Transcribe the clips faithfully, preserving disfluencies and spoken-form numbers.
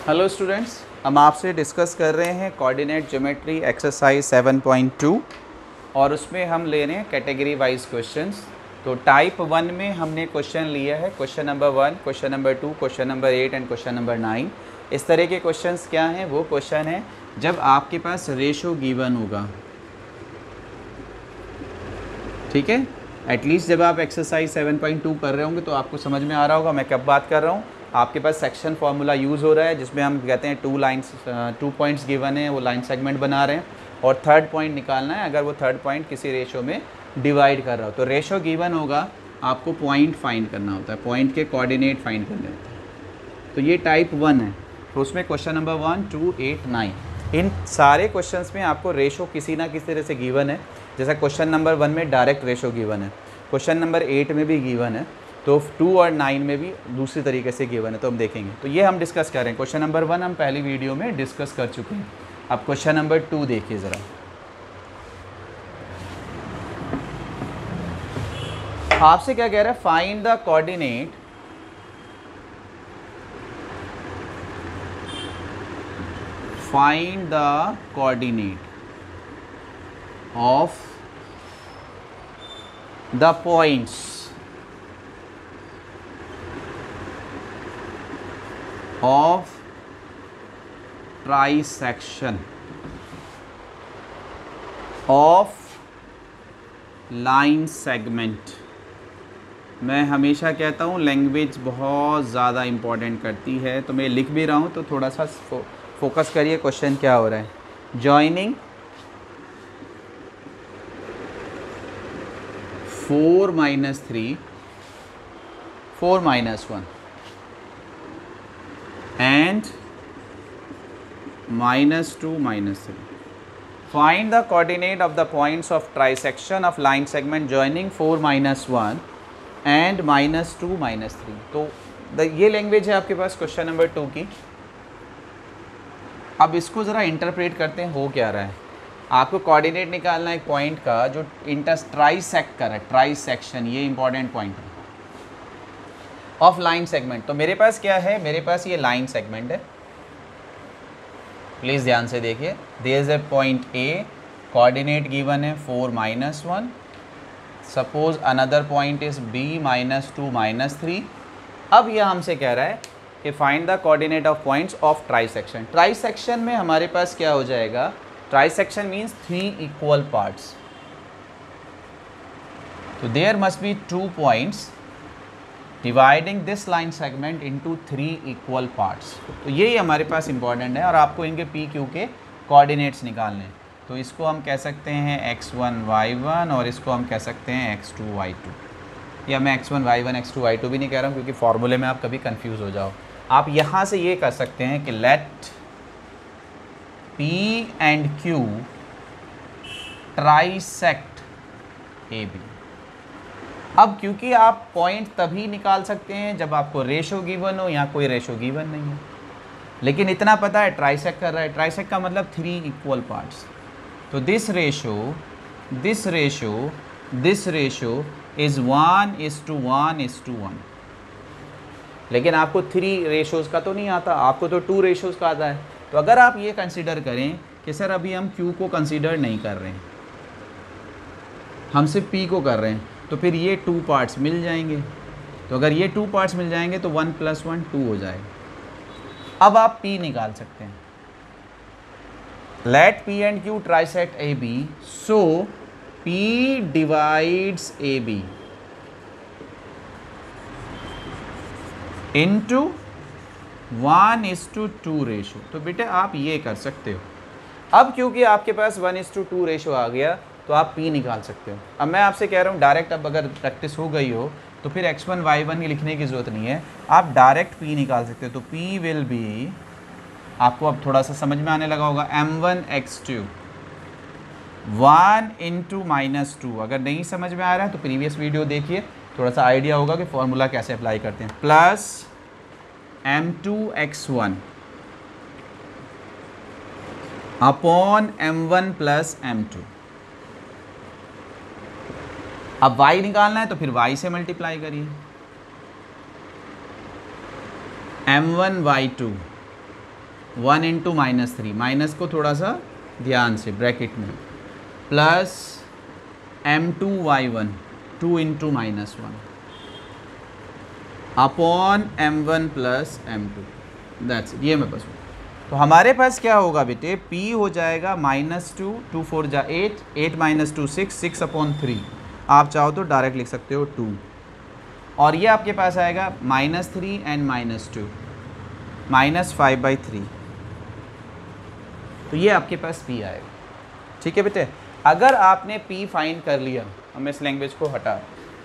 Hello students, हम आपसे discuss कर रहे हैं coordinate geometry exercise seven point two और उसमें हम ले रहे हैं कैटेगरी वाइज क्वेश्चंस। तो टाइप वन में हमने क्वेश्चन लिया है question number one, question number two, question number eight and question number nine. इस तरह के क्वेश्चंस क्या हैं? वो क्वेश्चन है जब आपके पास रेशो गिवन होगा, ठीक है। एटलीस्ट जब आप एक्सरसाइज सेवन पॉइंट टू कर रहे होंगे तो आपको समझ में आ रहा होगा मैं कब बात कर रहा हूँ। आपके पास सेक्शन फार्मूला यूज़ हो रहा है जिसमें हम कहते हैं two lines two points given है, वो लाइन सेगमेंट बना रहे हैं और थर्ड पॉइंट निकालना है अगर वो थर्ड पॉइंट किसी रेशो में डिवाइड कर रहा हो। तो रेशो गिवन होगा, आपको पॉइंट फाइंड करना होता है, पॉइंट के कोऑर्डिनेट फाइंड करने होते हैं। तो ये टाइप वन है। तो उसमें question number one two eight nine, इन सारे क्वेश्चंस में आपको रेशो किसी ना किसी तरह से गिवन है। जैसा क्वेश्चन नंबर वन में डायरेक्ट रेशो गिवन है, क्वेश्चन नंबर एट में भी गिवन है, तो टू और नाइन में भी दूसरी तरीके से गिवन है। तो हम देखेंगे, तो ये हम डिस्कस कर रहे हैं। क्वेश्चन नंबर वन हम पहली वीडियो में डिस्कस कर चुके हैं। अब क्वेश्चन नंबर टू देखिए ज़रा। आपसे क्या कह रहा है? Find the coordinate find the coordinate of the points of trisection of line segment। मैं हमेशा कहता हूँ लैंग्वेज बहुत ज़्यादा इम्पोर्टेंट करती है, तो मैं लिख भी रहा हूँ तो थोड़ा सा फो, फोकस करिए क्वेश्चन क्या हो रहा है। Joining four minus three four minus one and minus two minus three. Find the coordinate of the points of trisection of line segment joining four minus one and minus two minus three. तो the ये language है आपके पास question number to की। अब इसको ज़रा interpret करते हैं, हो क्या रहा है। आपको कोऑर्डिनेट निकालना है एक पॉइंट का जो इंटर ट्राइसेक्ट कर रहा है, ट्राइसेक्शन, ये इंपॉर्टेंट पॉइंट है ऑफ लाइन सेगमेंट। तो मेरे पास क्या है? मेरे पास ये लाइन सेगमेंट है, प्लीज़ ध्यान से देखिए। There is a point A, coordinate given है four minus one. Suppose another point is B minus two minus three. अब यह हमसे कह रहा है कि find the coordinate of points of trisection. Trisection में हमारे पास क्या हो जाएगा? Trisection means three equal parts. तो there must be two points dividing this line segment into three equal parts. तो यही हमारे पास इंपॉर्टेंट है और आपको इनके पी क्यू के कोऑर्डिनेट्स निकालने हैं। तो इसको हम कह सकते हैं एक्स वन वाई वन और इसको हम कह सकते हैं एक्स टू वाई टू। या मैं X one Y one x two Y two भी नहीं कह रहा हूँ क्योंकि फॉर्मूले में आप कभी कंफ्यूज हो जाओ। आप यहाँ से ये कर सकते हैं कि let P and Q trisect A B. अब क्योंकि आप पॉइंट तभी निकाल सकते हैं जब आपको रेशो गिवन हो या कोई रेशो गिवन नहीं है, लेकिन इतना पता है ट्राइसेक्ट कर रहा है। ट्राइसेक्ट का मतलब थ्री इक्वल पार्ट्स। तो this ratio this ratio this ratio is one is to one is to one. लेकिन आपको थ्री रेशोज़ का तो नहीं आता, आपको तो टू रेशोज़ का आता है। तो अगर आप ये कंसिडर करें कि सर अभी हम क्यू को कंसिडर नहीं कर रहे हैं, हम सिर्फ पी को कर रहे हैं, तो फिर ये टू पार्ट्स मिल जाएंगे। तो अगर ये टू पार्ट्स मिल जाएंगे तो वन प्लस वन टू हो जाएगा। अब आप P निकाल सकते हैं। Let P and Q trisect A B, so P divides A B into one is two two ratio. तो बेटे आप ये कर सकते हो। अब क्योंकि आपके पास one is two two ratio आ गया तो आप P निकाल सकते हो। अब मैं आपसे कह रहा हूँ डायरेक्ट, अब अगर प्रैक्टिस हो गई हो तो फिर एक्स वन वाई वन लिखने की ज़रूरत नहीं है, आप डायरेक्ट P निकाल सकते हो। तो P विल बी, आपको अब थोड़ा सा समझ में आने लगा होगा, M one x two one into minus two. अगर नहीं समझ में आ रहा है तो प्रीवियस वीडियो देखिए, थोड़ा सा आइडिया होगा कि फॉर्मूला कैसे अप्लाई करते हैं। Plus M two x one upon M one plus M two. अब y निकालना है तो फिर y से मल्टीप्लाई करिए, M one Y two one into minus three, minus को थोड़ा सा ध्यान से ब्रैकेट में, plus M two Y one, two into minus one upon M one plus M two, that's it. ये मैं बस, तो हमारे पास क्या होगा बेटे, P हो जाएगा माइनस टू, टू फोर जा eight, eight minus two six, six upon three, आप चाहो तो डायरेक्ट लिख सकते हो टू, और ये आपके पास आएगा minus three and minus two, minus five by three, तो ये आपके पास P आएगा। ठीक है बेटे, अगर आपने P फाइंड कर लिया, हम इस लैंग्वेज को हटा,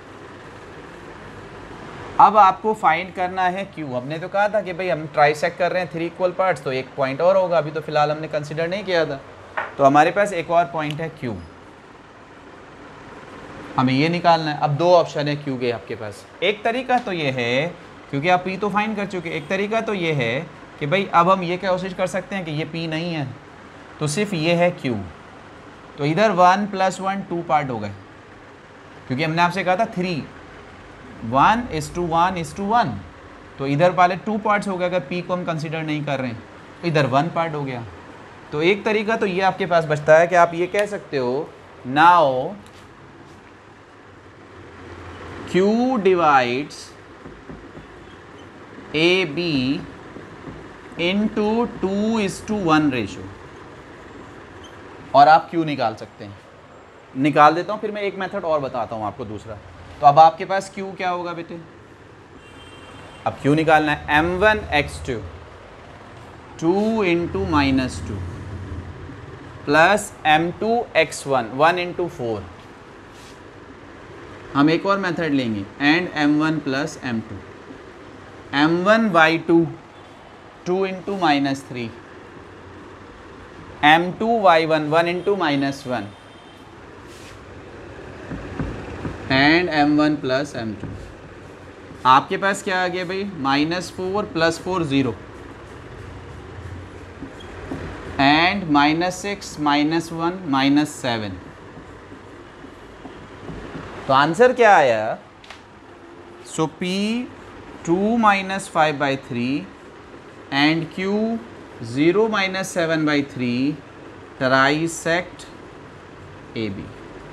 अब आपको फाइंड करना है Q। हमने तो कहा था कि भाई हम ट्राइसेक्ट कर रहे हैं थ्री इक्वल पार्ट्स, तो एक पॉइंट और होगा, अभी तो फिलहाल हमने कंसिडर नहीं किया था, तो हमारे पास एक और पॉइंट है Q, हमें ये निकालना है। अब दो ऑप्शन है Q के आपके पास, एक तरीका तो ये है, क्योंकि आप P तो फाइंड कर चुके, एक तरीका तो ये है कि भाई अब हम ये कोशिश कर सकते हैं कि ये P नहीं है तो सिर्फ ये है Q, तो इधर one plus one two part हो गए, क्योंकि हमने आपसे कहा था three, one is to one is to one, तो इधर वाले टू पार्ट्स हो गए, अगर P को हम कंसिडर नहीं कर रहे हैं, तो इधर वन पार्ट हो गया। तो एक तरीका तो ये आपके पास बचता है कि आप ये कह सकते हो, now Q divides A B into two is to one ratio, और आप Q निकाल सकते हैं। निकाल देता हूँ, फिर मैं एक मेथड और बताता हूँ आपको दूसरा। तो अब आपके पास Q क्या होगा बेटे, अब Q निकालना है, m one x two, two into minus two, plus M two x one, one into four, हम एक और मेथड लेंगे, and m one plus M two, m one Y two, two into minus three, m two Y one, one into minus one, and m one plus M two. आपके पास क्या आ गया भाई, minus four plus four zero, and minus six minus one minus seven. तो answer क्या आया, so P two minus five by three and Q zero minus seven by three trisect A B.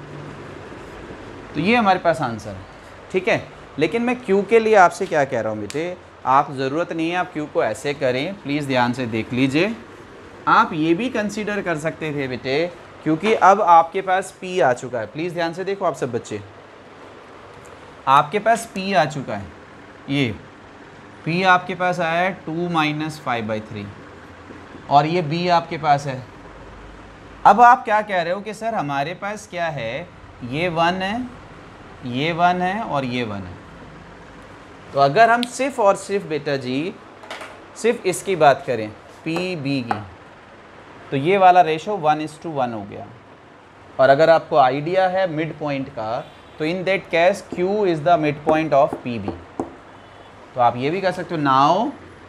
तो ये हमारे पास आंसर है। ठीक है, लेकिन मैं Q के लिए आपसे क्या कह रहा हूँ बेटे, आप ज़रूरत नहीं है आप Q को ऐसे करें, प्लीज़ ध्यान से देख लीजिए। आप ये भी कंसीडर कर सकते थे बेटे, क्योंकि अब आपके पास P आ चुका है। प्लीज़ ध्यान से देखो आप सब बच्चे, आपके पास P आ चुका है, ये P आपके पास आया है two minus five by three, और ये B आपके पास है। अब आप क्या कह रहे हो कि सर हमारे पास क्या है, ये वन है, ये वन है और ये वन है। तो अगर हम सिर्फ और सिर्फ बेटा जी सिर्फ इसकी बात करें P B की, तो ये वाला ratio one is to one हो गया। और अगर आपको आइडिया है मिड पॉइंट का, तो in that case Q is the mid point of P B। तो आप ये भी कह सकते हो, now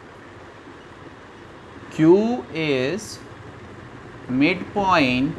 Q is mid point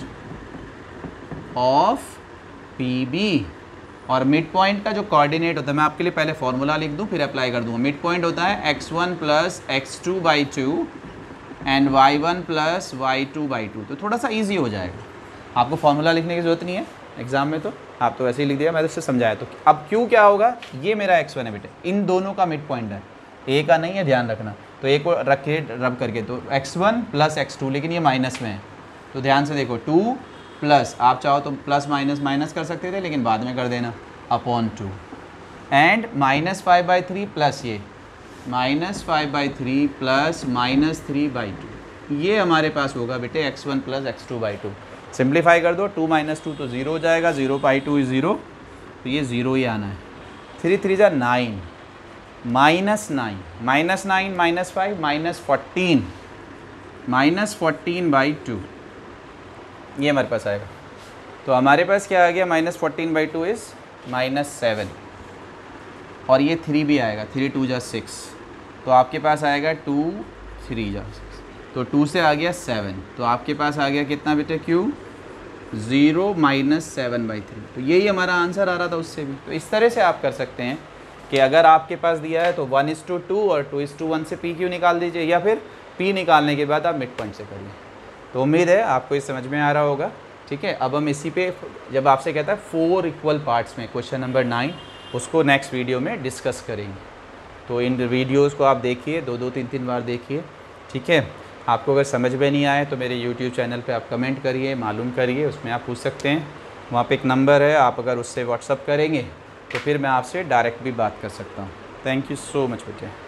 of P B। और मिड पॉइंट का जो कोऑर्डिनेट होता है, मैं आपके लिए पहले फॉर्मूला लिख दूं फिर अप्लाई कर दूंगा। मिड पॉइंट होता है x one plus x two by two and y one plus y two by two. तो थोड़ा सा इजी हो जाएगा, आपको फॉर्मूला लिखने की ज़रूरत नहीं है एग्जाम में, तो आप तो वैसे ही लिख दिया, मैं तो इससे समझाया। तो अब Q क्या होगा, ये मेरा एक्स वन है बेटे, इन दोनों का मिड पॉइंट है, ए का नहीं है, ध्यान रखना। तो ए को रखे रब करके, तो x one plus x two, लेकिन ये माइनस में है, तो ध्यान से देखो, टू प्लस, आप चाहो तो प्लस माइनस माइनस कर सकते थे, लेकिन बाद में कर देना, upon two, and minus five by three plus ये minus five by three plus minus three by two. ये हमारे पास होगा बेटे x one plus x two by two. Simplify कर दो, टू माइनस टू तो ज़ीरो हो जाएगा, zero by two is zero, तो ये ज़ीरो ही आना है। थ्री थ्री जा nine, minus nine, minus nine minus five minus fourteen, minus fourteen by two, ये हमारे पास आएगा। तो हमारे पास क्या आ गया, minus fourteen by two is minus seven, और ये थ्री भी आएगा, थ्री टू जा सिक्स, तो आपके पास आएगा टू थ्री जा सिक्स, तो टू से आ गया सेवन, तो आपके पास आ गया कितना बेटे Q, zero minus seven by three. तो यही हमारा आंसर आ रहा था उससे भी। तो इस तरह से आप कर सकते हैं कि अगर आपके पास दिया है तो one is to two two two is to two one P Q निकाल दीजिए, या फिर पी निकालने के बाद आप मिड पॉइंट से करिए। तो उम्मीद है आपको ये समझ में आ रहा होगा। ठीक है, अब हम इसी पे जब आपसे कहता है फोर इक्वल पार्ट्स में क्वेश्चन नंबर नाइन, उसको नेक्स्ट वीडियो में डिस्कस करेंगे। तो इन वीडियोस को आप देखिए, दो दो तीन तीन बार देखिए। ठीक है, आपको अगर समझ में नहीं आए तो मेरे यूट्यूब चैनल पे आप कमेंट करिए, मालूम करिए, उसमें आप पूछ सकते हैं। वहाँ पे एक नंबर है, आप अगर उससे व्हाट्सअप करेंगे तो फिर मैं आपसे डायरेक्ट भी बात कर सकता हूँ। थैंक यू सो मच बच्चे।